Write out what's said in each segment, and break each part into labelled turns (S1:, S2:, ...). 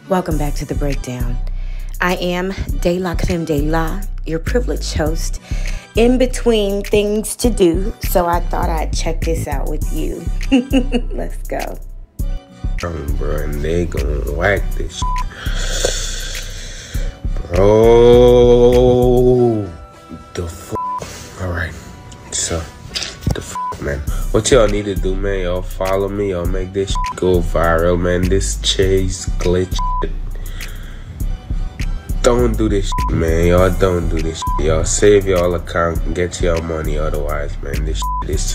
S1: Welcome back to The Breakdown. I am De La Creme de La, your privileged host, in between things to do, so I thought I'd check this out with you. Let's go.
S2: Bro, and they gonna whack this shit. Bro, the fuck. Alright, so, the fuck, man. What y'all need to do, man? Y'all follow me, y'all make this shit go viral, man. This chase glitch shit. Don't do this shit, man. Y'all don't do this shit. Y'all save y'all account and get y'all money, otherwise, man, this shit is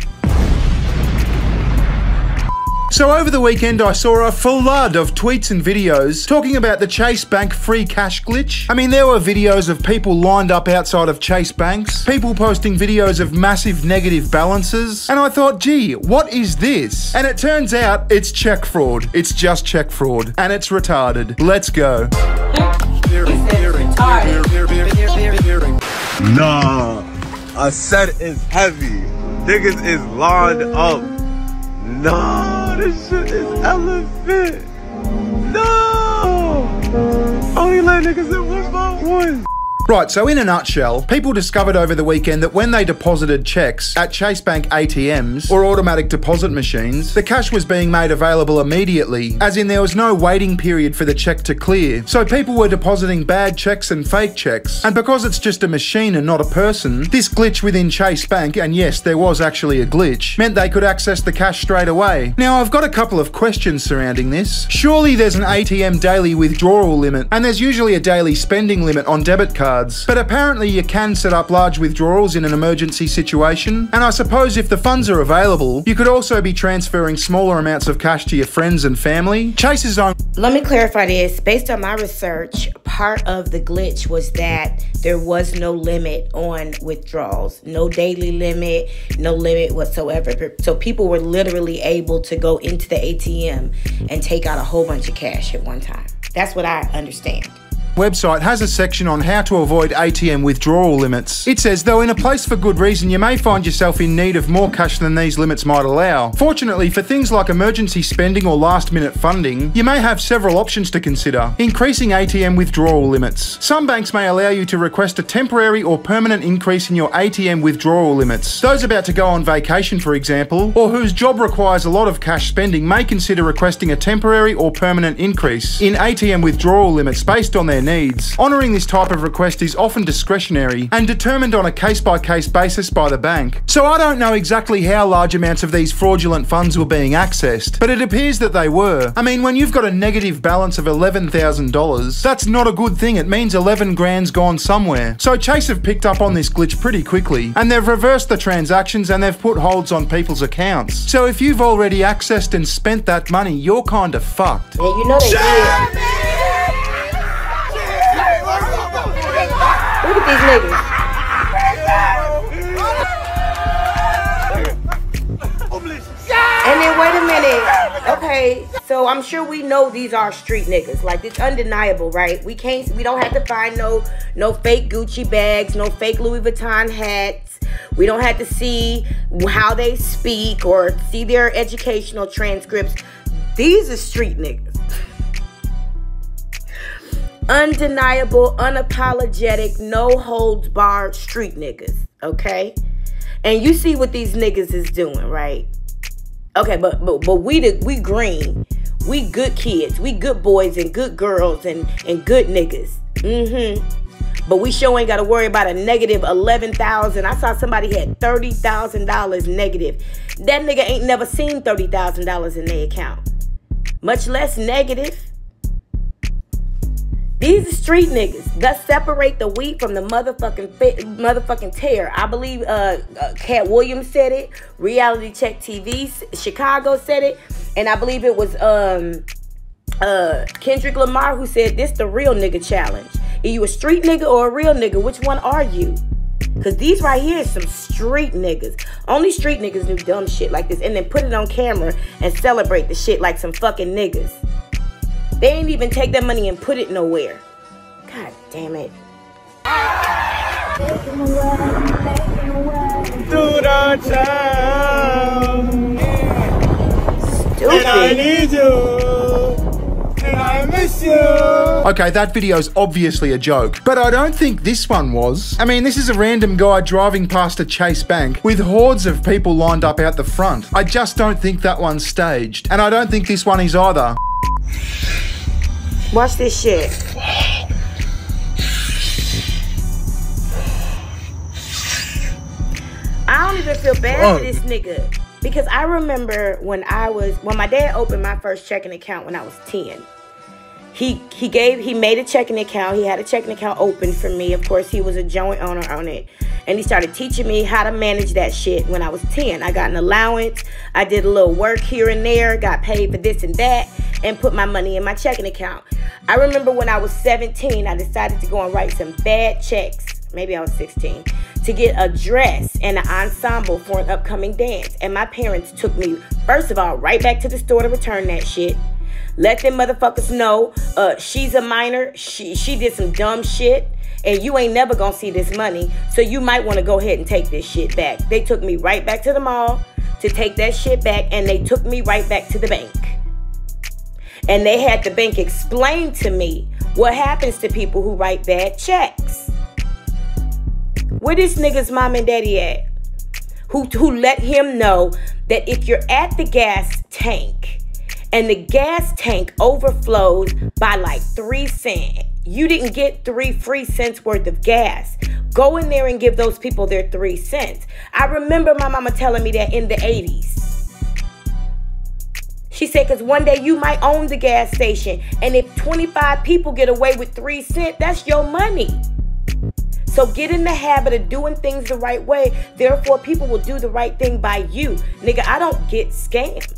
S3: So over the weekend, I saw a flood of tweets and videos talking about the Chase Bank free cash glitch. I mean, there were videos of people lined up outside of Chase banks, people posting videos of massive negative balances, and I thought, gee, what is this? And it turns out it's check fraud. It's just check fraud, and it's retarded. Let's go.
S4: Nah, I said it's heavy. Niggas is lined up. No, this shit is elephant. No, only let niggas in 1x1.
S3: Right, so in a nutshell, people discovered over the weekend that when they deposited checks at Chase Bank ATMs, or automatic deposit machines, the cash was being made available immediately, as in there was no waiting period for the check to clear. So people were depositing bad checks and fake checks, and because it's just a machine and not a person, this glitch within Chase Bank, and yes, there was actually a glitch, meant they could access the cash straight away. Now, I've got a couple of questions surrounding this. Surely there's an ATM daily withdrawal limit, and there's usually a daily spending limit on debit cards. But apparently you can set up large withdrawals in an emergency situation, and I suppose if the funds are available, you could also be transferring smaller amounts of cash to your friends and family. Chase's own...
S1: Let me clarify this. Based on my research, part of the glitch was that there was no limit on withdrawals. No daily limit, no limit whatsoever. So people were literally able to go into the ATM and take out a whole bunch of cash at one time. That's what I understand.
S3: Website has a section on how to avoid ATM withdrawal limits. It says, though in a place for good reason, you may find yourself in need of more cash than these limits might allow. Fortunately, for things like emergency spending or last-minute funding, you may have several options to consider. Increasing ATM withdrawal limits. Some banks may allow you to request a temporary or permanent increase in your ATM withdrawal limits. Those about to go on vacation, for example, or whose job requires a lot of cash spending may consider requesting a temporary or permanent increase in ATM withdrawal limits based on their needs. Honouring this type of request is often discretionary and determined on a case-by-case basis by the bank. So I don't know exactly how large amounts of these fraudulent funds were being accessed, but it appears that they were. I mean, when you've got a negative balance of $11,000, that's not a good thing. It means 11 grand's gone somewhere. So Chase have picked up on this glitch pretty quickly, and they've reversed the transactions and they've put holds on people's accounts. So if you've already accessed and spent that money, you're kinda fucked.
S1: Yeah, you know they did. Look at these niggas. And then wait a minute. Okay, so I'm sure we know these are street niggas. Like, it's undeniable, right? We don't have to find no fake Gucci bags, no fake Louis Vuitton hats. We don't have to see how they speak or see their educational transcripts. These are street niggas. Undeniable, unapologetic, no holds barred street niggas, okay? And you see what these niggas is doing, right? Okay, but we green. We good kids. We good boys and good girls and good niggas. But we sure ain't got to worry about a negative 11,000. I saw somebody had $30,000 negative. That nigga ain't never seen $30,000 in their account. Much less negative. These are street niggas that separate the wheat from the motherfucking tear. I believe Cat Williams said it. Reality Check TV Chicago said it. And I believe it was Kendrick Lamar who said this the real nigga challenge. Are you a street nigga or a real nigga? Which one are you? Because these right here is some street niggas. Only street niggas do dumb shit like this and then put it on camera and celebrate the shit like some fucking niggas. They ain't even take that money and put it nowhere. God damn it.
S4: Stupid. And I need you. And I miss miss you.
S3: Okay, that video's obviously a joke, but I don't think this one was. I mean, this is a random guy driving past a Chase Bank with hordes of people lined up out the front. I just don't think that one's staged, and I don't think this one is either.
S1: Watch this shit. I don't even feel bad for this nigga. Because I remember when my dad opened my first checking account when I was 10. He made a checking account. He had a checking account open for me. Of course, he was a joint owner on it. And he started teaching me how to manage that shit when I was 10. I got an allowance. I did a little work here and there, got paid for this and that, and put my money in my checking account. I remember when I was 17, I decided to go and write some bad checks. Maybe I was 16. To get a dress and an ensemble for an upcoming dance. And my parents took me, first of all, right back to the store to return that shit. Let them motherfuckers know she's a minor. She did some dumb shit. And you ain't never gonna see this money. So you might want to go ahead and take this shit back. They took me right back to the mall to take that shit back. And they took me right back to the bank. And they had the bank explain to me what happens to people who write bad checks. Where this nigga's mom and daddy at? Who let him know that if you're at the gas tank and the gas tank overflows by like 3 cents, you didn't get 3 free cents worth of gas. Go in there and give those people their 3 cents. I remember my mama telling me that in the 80s. She said, because one day you might own the gas station, and if 25 people get away with 3 cents, that's your money. So get in the habit of doing things the right way. Therefore, people will do the right thing by you. Nigga, I don't get scammed.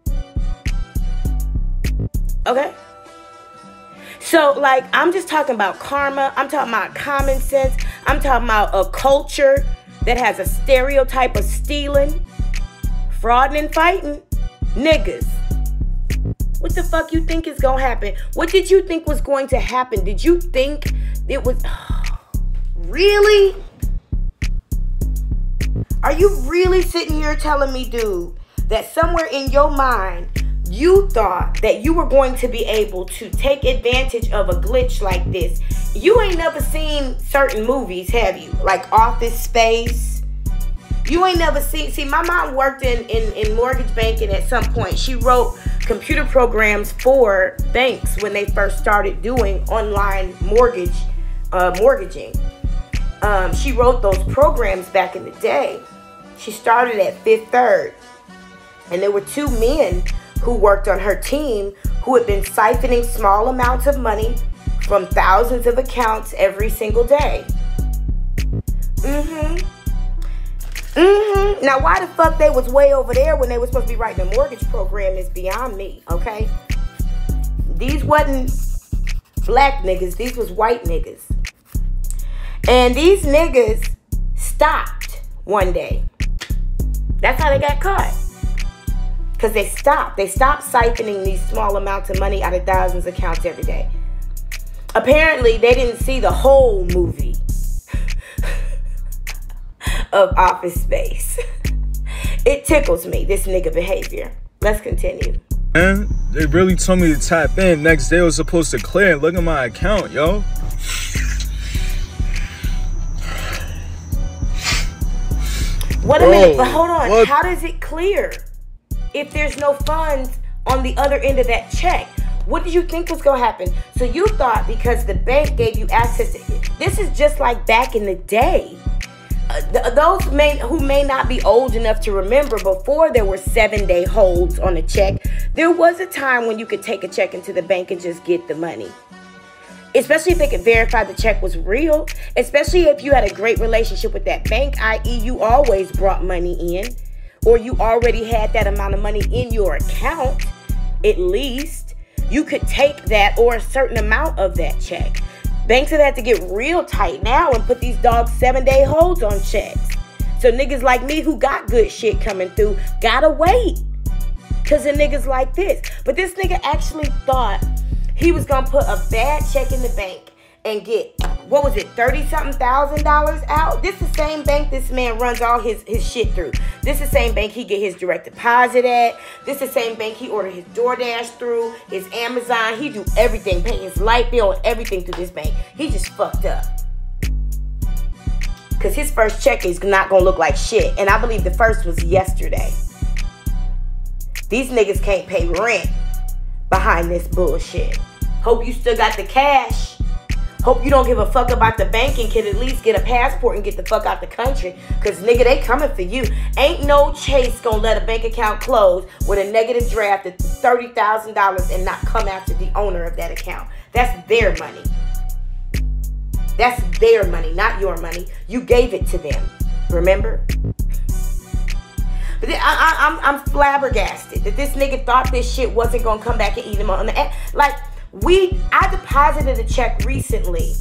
S1: Okay? So, like, I'm just talking about karma. I'm talking about common sense. I'm talking about a culture that has a stereotype of stealing, frauding, and fighting. Niggas. What the fuck you think is going to happen? What did you think was going to happen? Did you think it was... Really? Are you really sitting here telling me, dude, that somewhere in your mind, you thought that you were going to be able to take advantage of a glitch like this? You ain't never seen certain movies, have you? Like Office Space. You ain't never seen... See, my mom worked in mortgage banking at some point. She wrote computer programs for banks when they first started doing online mortgaging. She wrote those programs back in the day. She started at Fifth Third. And there were 2 men who worked on her team who had been siphoning small amounts of money from thousands of accounts every single day. Now, why the fuck they was way over there when they was supposed to be writing a mortgage program is beyond me, okay? These wasn't black niggas. These was white niggas. And these niggas stopped one day. That's how they got caught. Because they stopped. They stopped siphoning these small amounts of money out of thousands of accounts every day. Apparently, they didn't see the whole movie of Office Space. It tickles me, this nigga behavior. Let's continue.
S5: Man, they really told me to tap in. Next day I was supposed to clear. Look at my account, yo.
S1: Wait a minute, but hold on. What? How does it clear if there's no funds on the other end of that check? What did you think was going to happen? So you thought because the bank gave you access to it. This is just like back in the day. Those who may not be old enough to remember, before there were 7-day holds on a check, there was a time when you could take a check into the bank and just get the money. Especially if they could verify the check was real. Especially if you had a great relationship with that bank, i.e. you always brought money in. Or you already had that amount of money in your account, at least. You could take that or a certain amount of that check. Banks have had to get real tight now and put these dogs 7-day holds on checks. So niggas like me who got good shit coming through gotta wait. Because of niggas like this. But this nigga actually thought he was gonna put a bad check in the bank and get what was it, $30-something thousand out? This is the same bank this man runs all his shit through. This is the same bank he get his direct deposit at. This is the same bank he ordered his DoorDash through, his Amazon. He do everything, pay his light bill and everything through this bank. He just fucked up. Because his first check is not going to look like shit. And I believe the first was yesterday. These niggas can't pay rent behind this bullshit. Hope you still got the cash. Hope you don't give a fuck about the bank and can at least get a passport and get the fuck out the country. Because, nigga, they coming for you. Ain't no Chase gonna let a bank account close with a negative draft of $30,000 and not come after the owner of that account. That's their money. That's their money, not your money. You gave it to them. Remember? But then I'm flabbergasted that this nigga thought this shit wasn't gonna come back and eat him on the ass. Like, I deposited a check recently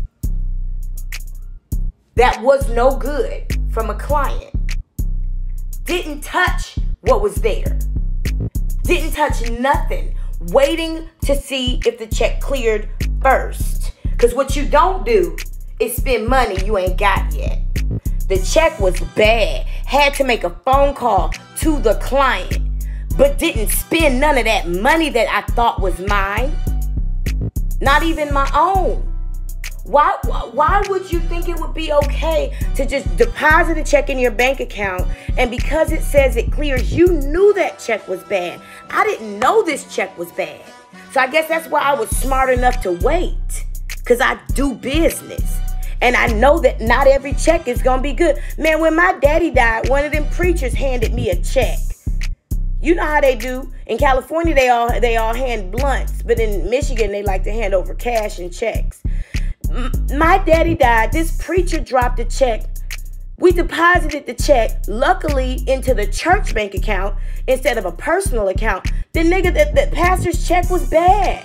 S1: that was no good from a client. Didn't touch what was there. Didn't touch nothing. Waiting to see if the check cleared first. Because what you don't do is spend money you ain't got yet. The check was bad. Had to make a phone call to the client, but didn't spend none of that money that I thought was mine. Not even my own. Why would you think it would be okay to just deposit a check in your bank account and because it says it clears, you knew that check was bad? I didn't know this check was bad. So I guess that's why I was smart enough to wait. Because I do business. And I know that not every check is going to be good. Man, when my daddy died, one of them preachers handed me a check. You know how they do. In California, they all hand blunts. But in Michigan, they like to hand over cash and checks. My daddy died. This preacher dropped a check. We deposited the check, luckily, into the church bank account instead of a personal account. The nigga, the pastor's check was bad.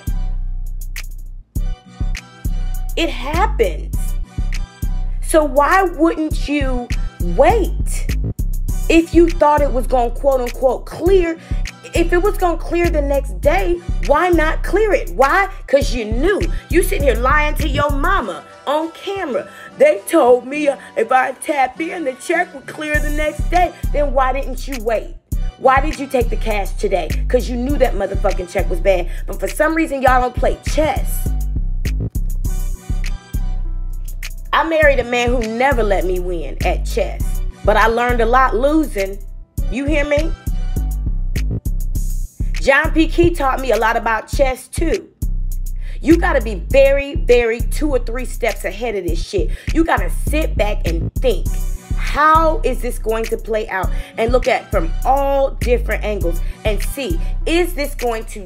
S1: It happens. So why wouldn't you wait? If you thought it was going to quote unquote clear, if it was going to clear the next day, why not clear it? Why? Because you knew. You sitting here lying to your mama on camera. They told me if I tap in, the check would clear the next day. Then why didn't you wait? Why did you take the cash today? Because you knew that motherfucking check was bad. But for some reason, y'all don't play chess. I married a man who never let me win at chess. But I learned a lot losing. You hear me? John P. Key taught me a lot about chess too. You got to be very, very 2 or 3 steps ahead of this shit. You got to sit back and think. How is this going to play out? And look at from all different angles and see, is this going to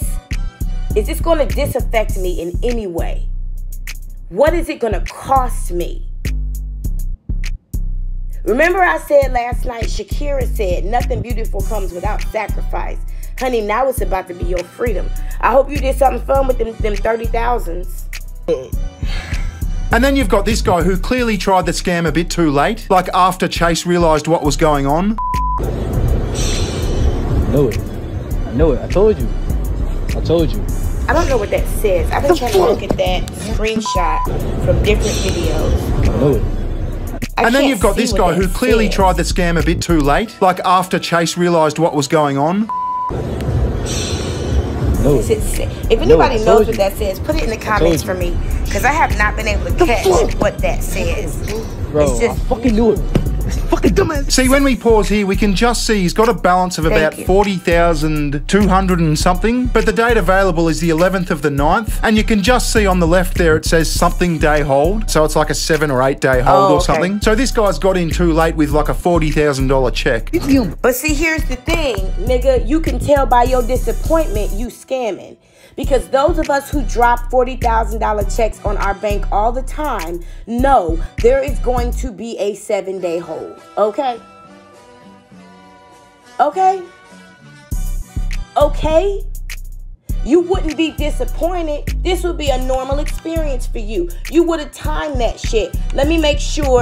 S1: disaffect me in any way? What is it going to cost me? Remember I said last night, Shakira said, nothing beautiful comes without sacrifice. Honey, now it's about to be your freedom. I hope you did something fun with them 30,000s.
S3: And then you've got this guy who clearly tried the scam a bit too late, like after Chase realised what was going on.
S6: I know it. I told you.
S1: I don't know what that says. I've been trying to look at that screenshot from different videos.
S6: I know it.
S3: And then you've got this guy who clearly tried the scam a bit too late, like after Chase realised what was going on.
S1: If anybody knows what that says, put it in the comments for me, because I have not been able to catch what that says.
S6: Bro,
S1: it's just,
S6: I fucking knew it. It's fucking dumbass.
S3: See, when we pause here, we can just see he's got a balance of about 40,200 and something, but the date available is the 11th of the 9th, and you can just see on the left there it says something day hold, so it's like a 7 or 8 day hold or something. So this guy's got in too late with like a $40,000 check.
S1: But see, here's the thing, nigga, you can tell by your disappointment you scamming. Because those of us who drop $40,000 checks on our bank all the time know there is going to be a 7-day hold. Okay? Okay? Okay? You wouldn't be disappointed. This would be a normal experience for you. You would have timed that shit. Let me make sure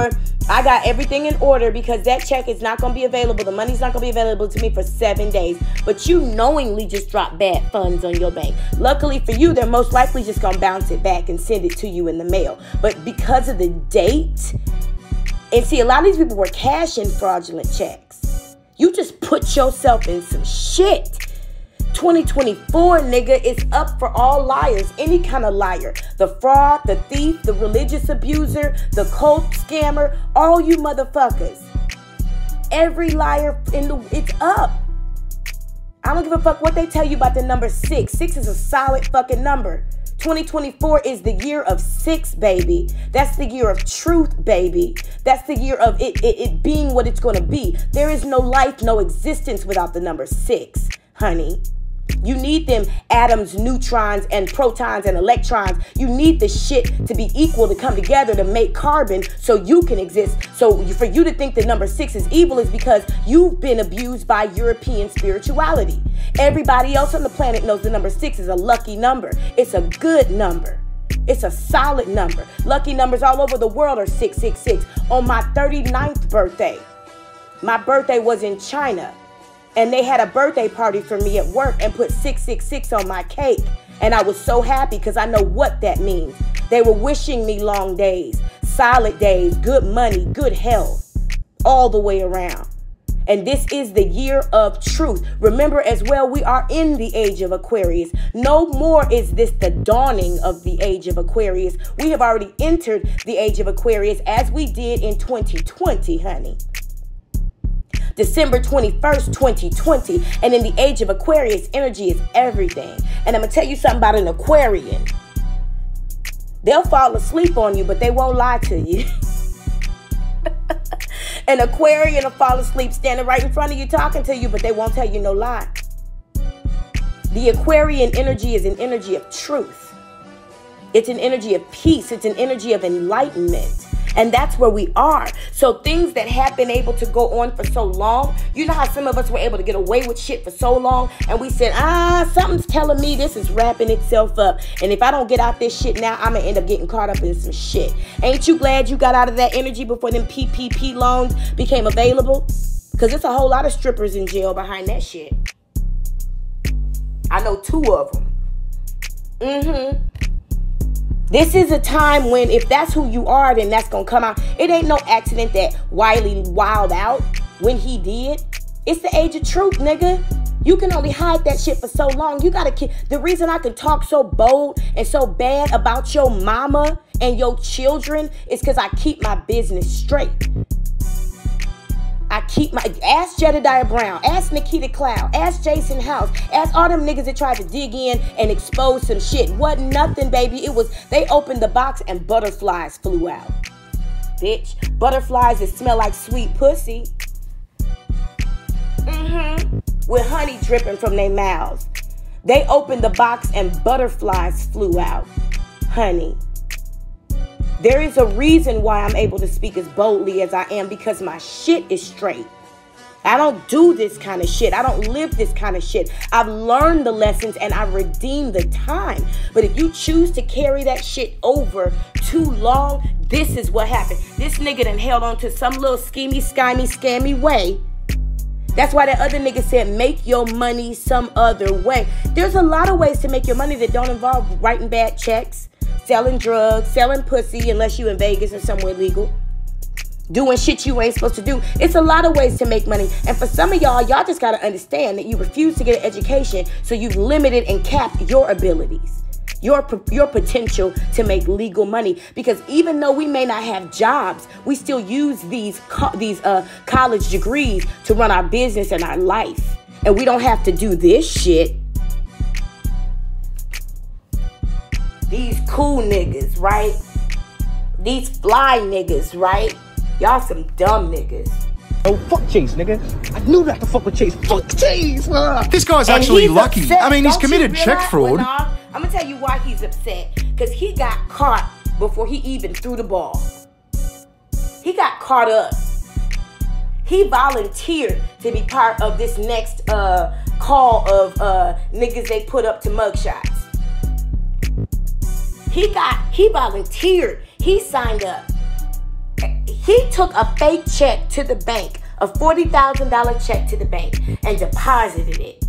S1: I got everything in order because that check is not going to be available. The money's not going to be available to me for 7 days. But you knowingly just dropped bad funds on your bank. Luckily for you, they're most likely just going to bounce it back and send it to you in the mail. But because of the date, and see, a lot of these people were cashing fraudulent checks. You just put yourself in some shit. 2024, nigga, is up for all liars. Any kind of liar. The fraud, the thief, the religious abuser, the cult scammer, all you motherfuckers. Every liar it's up. I don't give a fuck what they tell you about the number 6. 6 is a solid fucking number. 2024 is the year of 6, baby. That's the year of truth, baby. That's the year of it being what it's going to be. There is no life, no existence without the number 6, honey. You need them atoms, neutrons, and protons and electrons. You need the shit to be equal to come together to make carbon so you can exist. So for you to think the number 6 is evil is because you've been abused by European spirituality. Everybody else on the planet knows the number 6 is a lucky number. It's a good number. It's a solid number. Lucky numbers all over the world are 666. On my 39th birthday, my birthday was in China. And they had a birthday party for me at work and put 666 on my cake. And I was so happy because I know what that means. They were wishing me long days, solid days, good money, good health, all the way around. And this is the year of truth. Remember as well, we are in the age of Aquarius. No more is this the dawning of the age of Aquarius. We have already entered the age of Aquarius as we did in 2020, honey. December 21st, 2020. And in the age of Aquarius, energy is everything. And I'm going to tell you something about an Aquarian. They'll fall asleep on you, but they won't lie to you. An Aquarian will fall asleep standing right in front of you talking to you, but they won't tell you no lie. The Aquarian energy is an energy of truth. It's an energy of peace. It's an energy of enlightenment. And that's where we are. So things that have been able to go on for so long, you know how some of us were able to get away with shit for so long, and we said, something's telling me this is wrapping itself up. And if I don't get out this shit now, I'm going to end up getting caught up in some shit. Ain't you glad you got out of that energy before them PPP loans became available? Because there's a whole lot of strippers in jail behind that shit. I know 2 of them. This is a time when if that's who you are, then that's going to come out. It ain't no accident that Wiley wilded out when he did. It's the age of truth, nigga. You can only hide that shit for so long. You got to keep. The reason I can talk so bold and so bad about your mama and your children is because I keep my business straight. Ask Jedediah Brown, ask Nikita Cloud, ask Jason House, ask all them niggas that tried to dig in and expose some shit. Wasn't nothing, baby. They opened the box and butterflies flew out. Bitch, butterflies that smell like sweet pussy. With honey dripping from their mouths. They opened the box and butterflies flew out. Honey. There is a reason why I'm able to speak as boldly as I am, because my shit is straight. I don't do this kind of shit. I don't live this kind of shit. I've learned the lessons and I've redeemed the time. But if you choose to carry that shit over too long, this is what happened. This nigga done held on to some little scammy way. That's why that other nigga said, make your money some other way. There's a lot of ways to make your money that don't involve writing bad checks, selling drugs, selling pussy, unless you in Vegas or somewhere legal, doing shit you ain't supposed to do. It's a lot of ways to make money. And for some of y'all just got to understand that you refuse to get an education, so you've limited and capped your abilities, your potential to make legal money. Because even though we may not have jobs, we still use these college degrees to run our business and our life. And we don't have to do this shit. These cool niggas, right? These fly niggas, right? Y'all some dumb niggas.
S6: Oh, fuck Chase, nigga. I knew not to fuck with Chase. Fuck Chase!
S3: This guy's actually lucky. Upset. I mean, he's committed check fraud.
S1: I'm going to tell you why he's upset. Because he got caught before he even threw the ball. He got caught up. He volunteered to be part of this next call of niggas they put up to mugshots. He volunteered. He signed up. He took a fake check to the bank, a $40,000 check to the bank, and deposited it.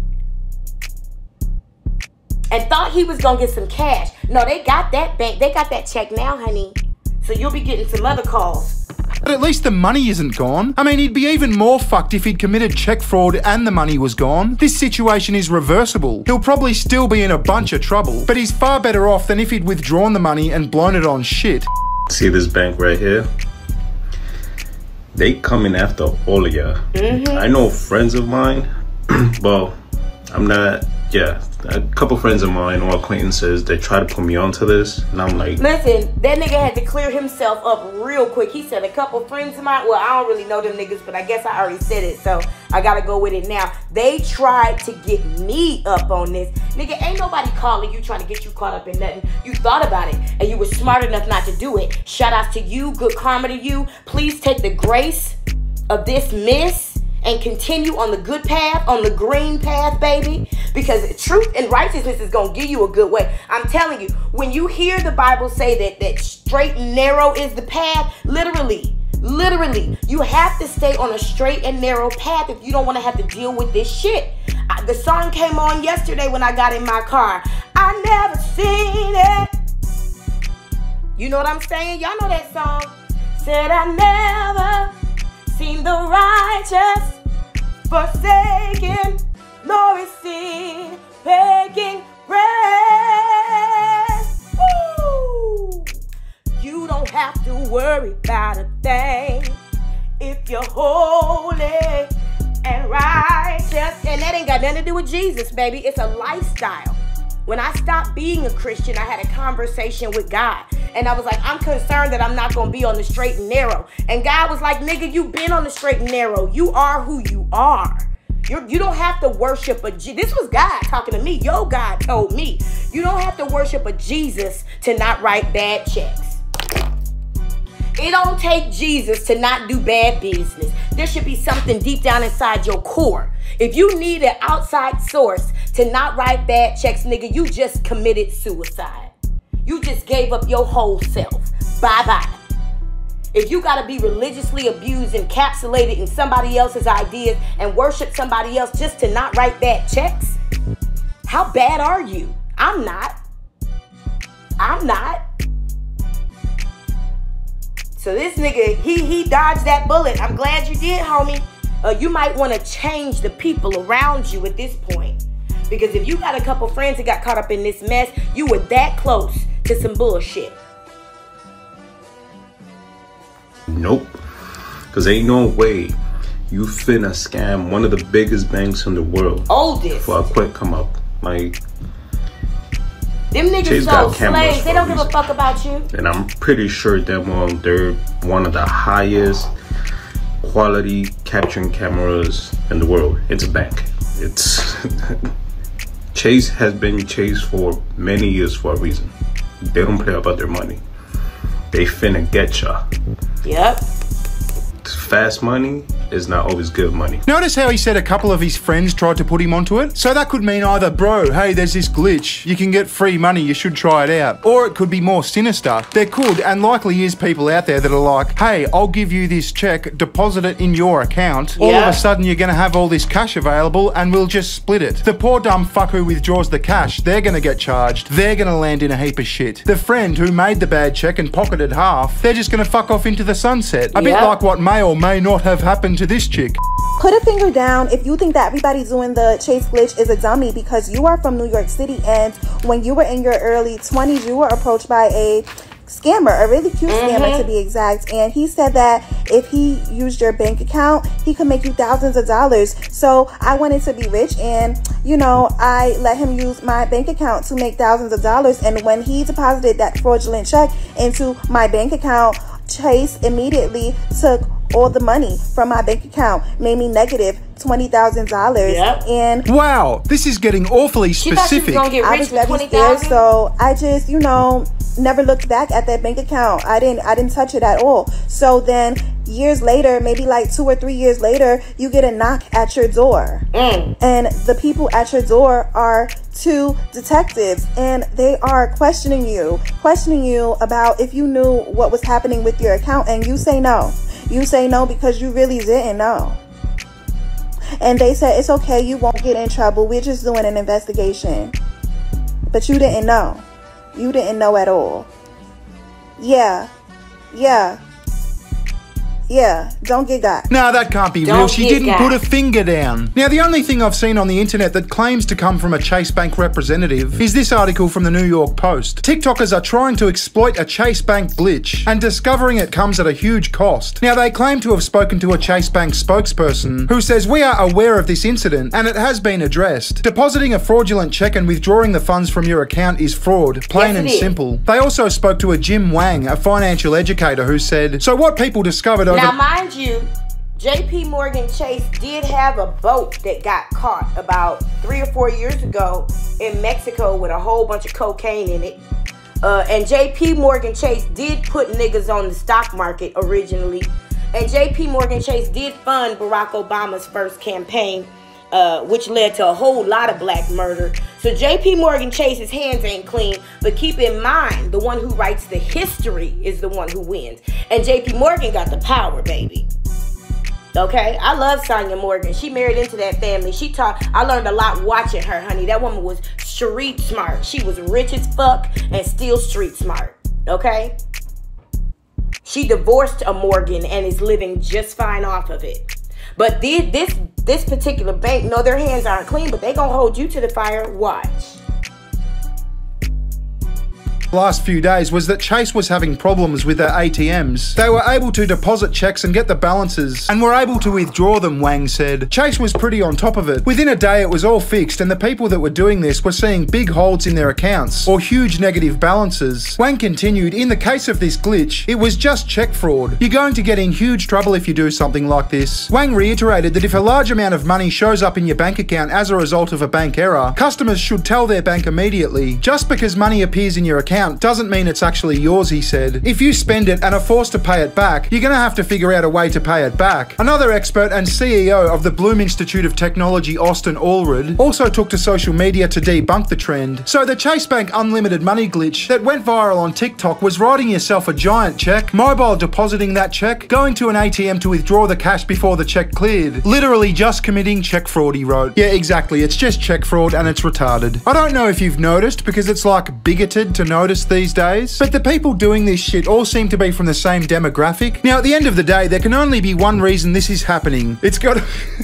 S1: And thought he was gonna get some cash. No, they got that bank. They got that check now, honey. So you'll be getting some other calls.
S3: But at least the money isn't gone. I mean, he'd be even more fucked if he'd committed check fraud and the money was gone. This situation is reversible. He'll probably still be in a bunch of trouble, but he's far better off than if he'd withdrawn the money and blown it on shit.
S7: See this bank right here? They coming after all of y'all. I know friends of mine, well, I'm not, yeah, a couple friends of mine or acquaintances, they try to put me onto this, and I'm like,
S1: listen, that nigga had to clear himself up real quick. He said a couple friends of mine, well, I don't really know them niggas, but I guess I already said it, so I gotta go with it now. They tried to get me up on this. Nigga, ain't nobody calling you trying to get you caught up in nothing. You thought about it, and you were smart enough not to do it. Shout out to you, good karma to you. Please take the grace of this miss and continue on the good path, on the green path, baby. Because truth and righteousness is gonna give you a good way. I'm telling you, when you hear the Bible say that straight and narrow is the path, literally, you have to stay on a straight and narrow path if you don't wanna have to deal with this shit. The song came on yesterday when I got in my car. I never seen it. You know what I'm saying? Y'all know that song. Said I never seen the righteous forsaken, nor is seen begging bread. Woo! You don't have to worry about a thing if you're holy and righteous. And that ain't got nothing to do with Jesus, baby. It's a lifestyle. When I stopped being a Christian, I had a conversation with God. And I was like, I'm concerned that I'm not going to be on the straight and narrow. And God was like, nigga, you've been on the straight and narrow. You are who you are. You don't have to worship a Jesus. This was God talking to me. Yo, God told me. You don't have to worship a Jesus to not write bad checks. It don't take Jesus to not do bad business. There should be something deep down inside your core. If you need an outside source to not write bad checks, nigga, you just committed suicide. You just gave up your whole self. Bye-bye. If you got to be religiously abused, encapsulated in somebody else's ideas and worship somebody else just to not write bad checks, how bad are you? I'm not. So this nigga, he dodged that bullet. I'm glad you did, homie. You might want to change the people around you at this point. Because if you got a couple friends that got caught up in this mess, you were that close to some bullshit.
S7: nope. Because ain't no way you finna scam one of the biggest banks in the world.
S1: Oldest.
S7: For a quick come up. Like,
S1: them niggas so slaves, they don't give a fuck about you.
S7: And I'm pretty sure they're one of the highest quality capturing cameras in the world. It's a bank. It's Chase has been Chase for many years for a reason. They don't play about their money. They finna get ya.
S1: Yep.
S7: Fast money is not always good money.
S3: Notice how he said a couple of his friends tried to put him onto it? So that could mean either, bro, hey, there's this glitch, you can get free money, you should try it out. Or it could be more sinister. There could and likely is people out there that are like, hey, I'll give you this check, deposit it in your account. All of a sudden you're gonna have all this cash available and we'll just split it. The poor dumb fuck who withdraws the cash, they're gonna get charged. They're gonna land in a heap of shit. The friend who made the bad check and pocketed half, they're just gonna fuck off into the sunset. A bit like what may or may not have happened to this chick.
S8: Put a finger down if you think that everybody doing the Chase glitch is a dummy, because you are from New York City, and when you were in your early 20s, you were approached by a scammer, a really cute scammer to be exact, and he said that if he used your bank account, he could make you thousands of dollars. So I wanted to be rich, and you know, I let him use my bank account to make thousands of dollars. And when he deposited that fraudulent check into my bank account, Chase immediately took all the money from my bank account, made me negative $20,000. And
S3: wow, this is getting awfully specific.
S1: She thought she was gonna get rich
S8: I was
S1: with
S8: very scared,
S1: $20,000.
S8: so I just, you know, never looked back at that bank account. I didn't touch it at all. So then years later, maybe like 2 or 3 years later, you get a knock at your door. And the people at your door are 2 detectives, and they are questioning you about if you knew what was happening with your account, and you say no. You say no because you really didn't know. And they said, it's okay, you won't get in trouble. We're just doing an investigation. But you didn't know. You didn't know at all. Yeah. Don't get got.
S3: Nah, that can't be real. She didn't put a finger down. Now, the only thing I've seen on the internet that claims to come from a Chase Bank representative is this article from the New York Post. TikTokers are trying to exploit a Chase Bank glitch, and discovering it comes at a huge cost. Now, they claim to have spoken to a Chase Bank spokesperson who says, we are aware of this incident and it has been addressed. Depositing a fraudulent check and withdrawing the funds from your account is fraud, plain and simple. They also spoke to a Jim Wang, a financial educator, who said, so what people discovered over...
S1: Now, mind you, JP Morgan Chase did have a boat that got caught about 3 or 4 years ago in Mexico with a whole bunch of cocaine in it. And JP Morgan Chase did put niggas on the stock market originally. And JP Morgan Chase did fund Barack Obama's first campaign, which led to a whole lot of black murder. So JP Morgan Chase's hands ain't clean, but keep in mind, the one who writes the history is the one who wins. And JP Morgan got the power, baby. Okay, I love Sonia Morgan. She married into that family. I learned a lot watching her, honey. That woman was street smart. She was rich as fuck and still street smart. Okay? She divorced a Morgan and is living just fine off of it. But this particular bank, no, their hands aren't clean, but they gonna hold you to the fire. Watch.
S3: last few days was that Chase was having problems with their ATMs. They were able to deposit checks and get the balances, and were able to withdraw them, Wang said. Chase was pretty on top of it. Within a day it was all fixed, and the people that were doing this were seeing big holds in their accounts, or huge negative balances. Wang continued, in the case of this glitch, it was just check fraud. You're going to get in huge trouble if you do something like this. Wang reiterated that if a large amount of money shows up in your bank account as a result of a bank error, customers should tell their bank immediately. Just because money appears in your account doesn't mean it's actually yours, he said. If you spend it and are forced to pay it back, you're gonna have to figure out a way to pay it back. Another expert and CEO of the Bloom Institute of Technology, Austin Allred, also took to social media to debunk the trend. So the Chase Bank unlimited money glitch that went viral on TikTok was writing yourself a giant check, mobile depositing that check, going to an ATM to withdraw the cash before the check cleared. Literally just committing check fraud, he wrote. Yeah, exactly, it's just check fraud and it's retarded. I don't know if you've noticed, because it's like bigoted to notice these days, but the people doing this shit all seem to be from the same demographic. Now, at the end of the day, there can only be one reason this is happening. It's got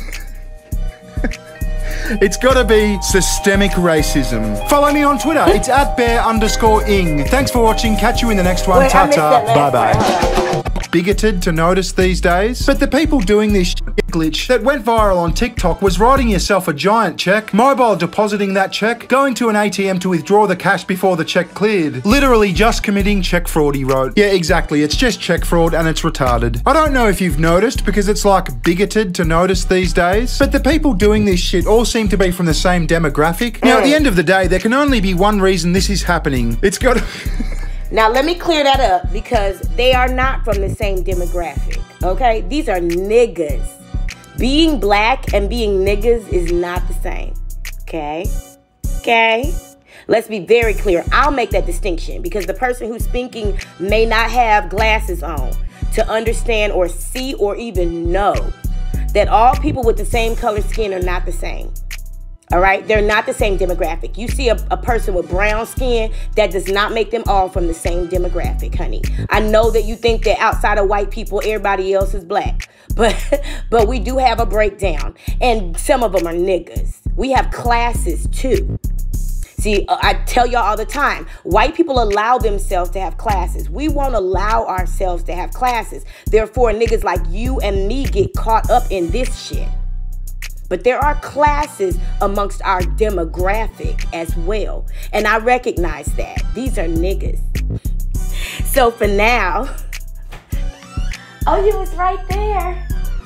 S3: It's gotta be systemic racism. Follow me on Twitter. It's @bear_ing. Thanks for watching. Catch you in the next one. Ta-ta. Bye-bye. Bigoted to notice these days, but the people doing this glitch that went viral on TikTok was writing yourself a giant check, mobile depositing that check, going to an ATM to withdraw the cash before the check cleared. Literally just committing check fraud, he wrote. Yeah, exactly, it's just check fraud and it's retarded. I don't know if you've noticed, because it's like bigoted to notice these days, but the people doing this shit all seem to be from the same demographic. Now, at the end of the day, there can only be one reason this is happening. It's got
S1: Now, let me clear that up, because they are not from the same demographic, okay? These are niggas. Being black and being niggas is not the same, okay? Okay? Let's be very clear. I'll make that distinction, because the person who's speaking may not have glasses on to understand or see or even know that all people with the same color skin are not the same. All right, they're not the same demographic. You see a person with brown skin, that does not make them all from the same demographic, honey. I know that you think that outside of white people, everybody else is black, but we do have a breakdown, and some of them are niggas. We have classes too. See, I tell y'all all the time, white people allow themselves to have classes. We won't allow ourselves to have classes. Therefore, niggas like you and me get caught up in this shit. But there are classes amongst our demographic as well. And I recognize that. These are niggas. So for now, oh, you was right there.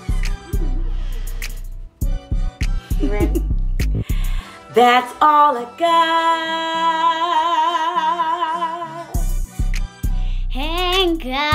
S1: You ready? That's all I got.
S9: God.